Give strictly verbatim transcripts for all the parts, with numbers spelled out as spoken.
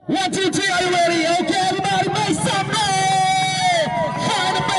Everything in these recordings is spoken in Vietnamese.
One, two, three, are you ready? Okay, everybody, make some noise! Find the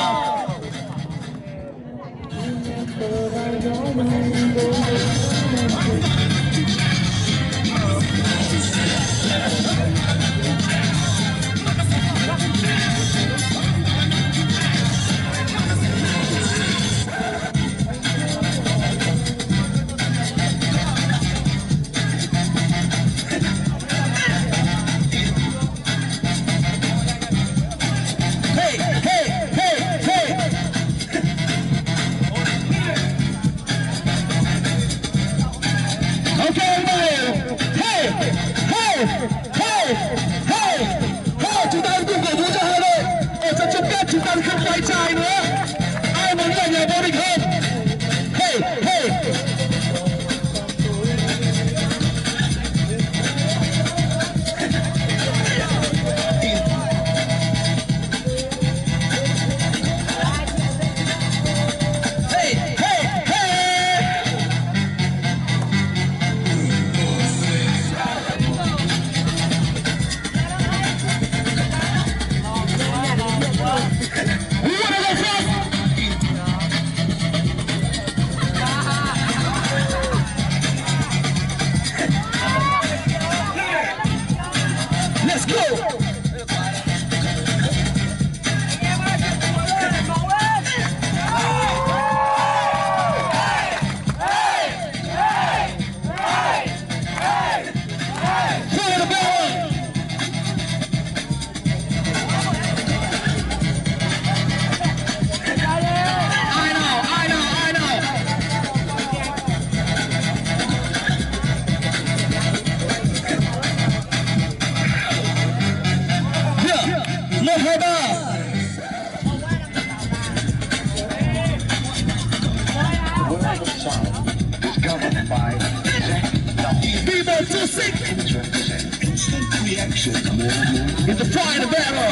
chúng ta không quay chai nữa. Ai muốn về nhà vô địch hơn? Hey, hey. Hey, hey, hey. Let's go! B-Boy two six instant reaction is the fire of battle.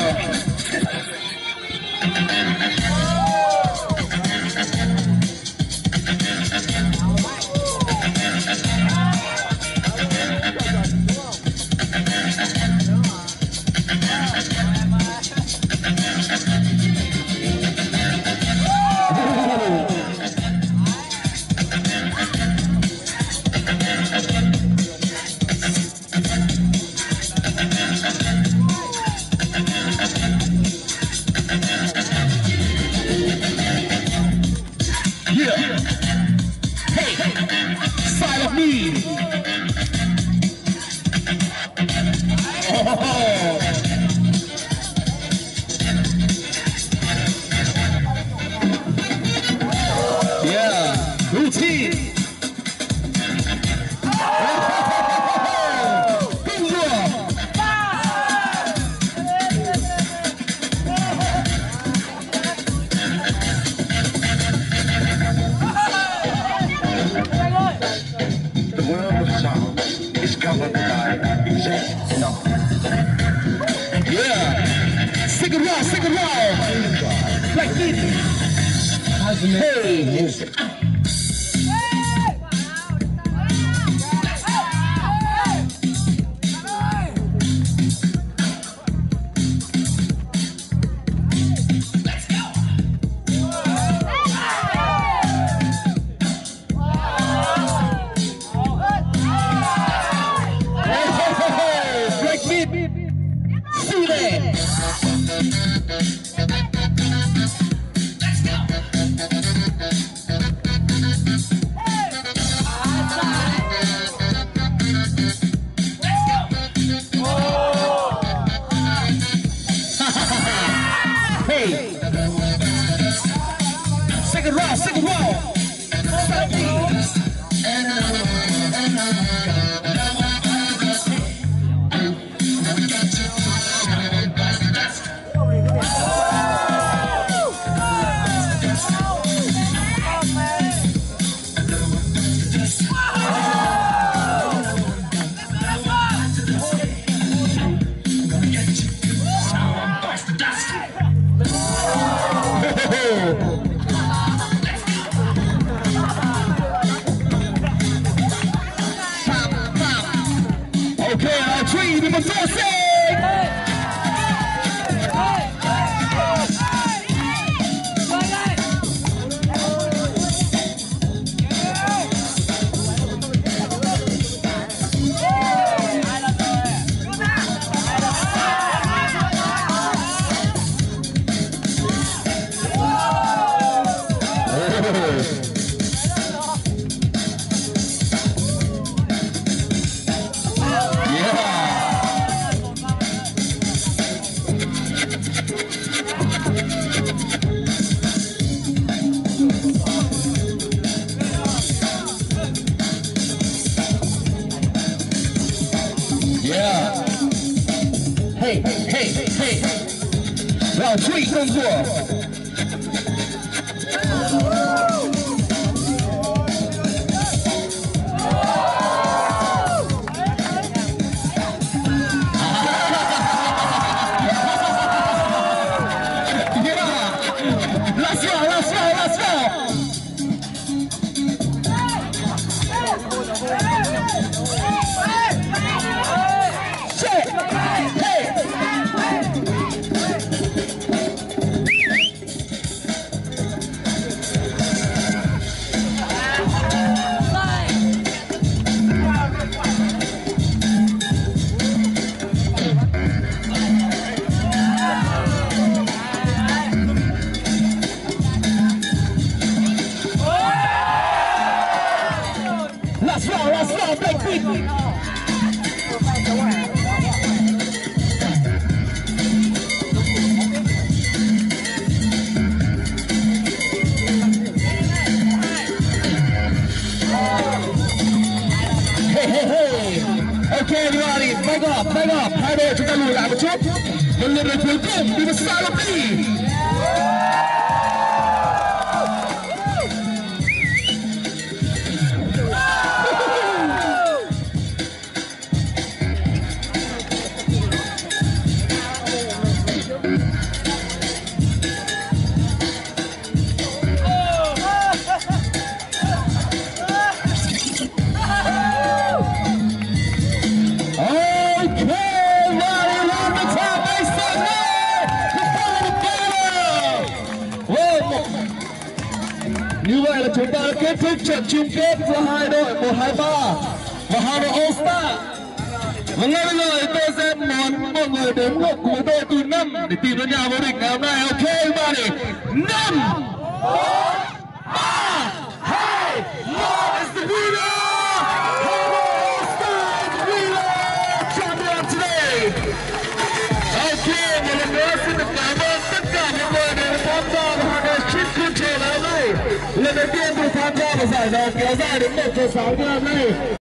Side of me. Oh. Yeah, routine. Yeah, sing it loud, sing it loud, like this. Hey, music. Hey, sing it raw, sing it raw. Oh, Yeah. Hey, hey, hey. 要注意动作。Let's go, let's go, let's go. Let's go, let's go, big beat. Hey, hey, hey. Okay, everybody, back up, back up. Hai đội chúng ta lùi lại một chút. Một lượt về cuối cùng, đi vào Salopy. Như vậy là chúng ta đã kết thúc trận chung kết giữa hai đội một hai ba và hai đội All Star. Và ngay bây giờ tôi sẽ muốn mọi người đếm ngược cùng tôi từ năm để tìm ra nhà vô địch ngày hôm nay. Ok, everybody. Năm, bốn, ba, hai, một. It's the winner. All Star is the winner. Champion today. Ok, một lần nữa xin được cảm ơn tất cả những người đã tham gia vào hai chip control này. Lần đầu tiên tôi tham gia vào giải đấu kéo dài đến một giờ sáng như hôm nay.